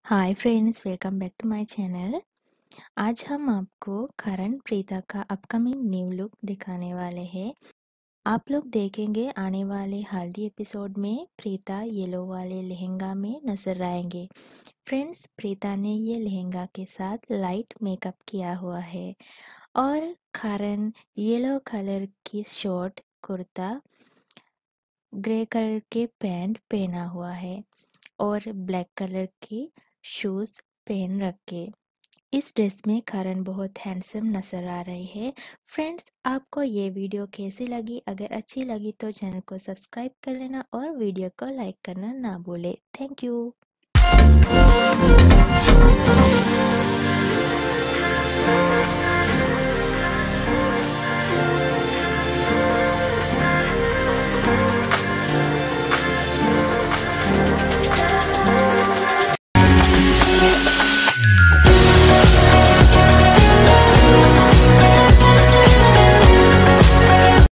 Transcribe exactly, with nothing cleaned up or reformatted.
Hi friends, welcome back to my channel. आज हम आपको करण प्रीता का अपकमिंग न्यू लुक दिखाने वाले हैं। आप लोग देखेंगे आने वाले हल्दी एपिसोड में प्रीता येलो वाले लहंगा में नजर आएंगे। फ्रेंड्स, प्रीता ने ये लहंगा के साथ लाइट मेकअप किया हुआ है और करण येलो कलर की शॉर्ट कुर्ता, ग्रे कलर के पैंट पहना हुआ है और ब्लैक कलर की शूज पहन रखे। इस ड्रेस में करण बहुत हैंडसम नजर आ रही है। फ्रेंड्स, आपको ये वीडियो कैसी लगी? अगर अच्छी लगी तो चैनल को सब्सक्राइब कर लेना और वीडियो को लाइक करना ना भूले। Thank you.